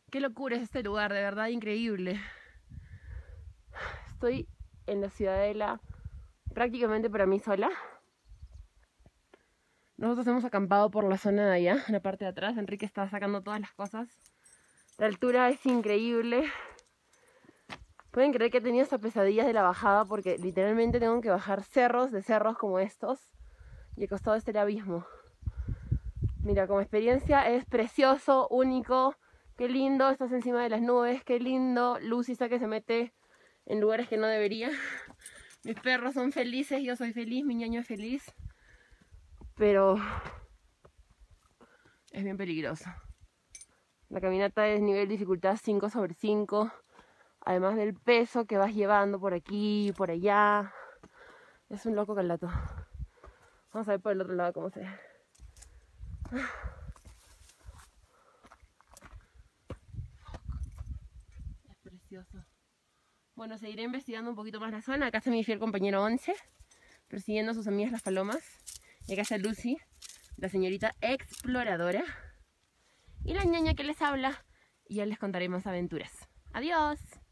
Qué locura es este lugar, de verdad increíble. Estoy en la ciudadela prácticamente para mí sola. Nosotros hemos acampado por la zona de allá, en la parte de atrás. Enrique está sacando todas las cosas. La altura es increíble. Pueden creer que he tenido estas pesadillas de la bajada porque literalmente tengo que bajar cerros de cerros como estos y al costado está el abismo. Mira, como experiencia es precioso, único. Qué lindo, estás encima de las nubes, qué lindo. Lucy está que se mete en lugares que no debería. Mis perros son felices, yo soy feliz, mi ñaño es feliz. Pero es bien peligroso. La caminata es nivel dificultad 5/5. Además del peso que vas llevando por aquí y por allá. Es un loco calato. Vamos a ver por el otro lado cómo se ve. Es precioso. Bueno, seguiré investigando un poquito más la zona. Acá está mi fiel compañero 11, persiguiendo a sus amigas las palomas. Y acá está Lucy, la señorita exploradora. Y la ñaña que les habla. Y ya les contaré más aventuras. ¡Adiós!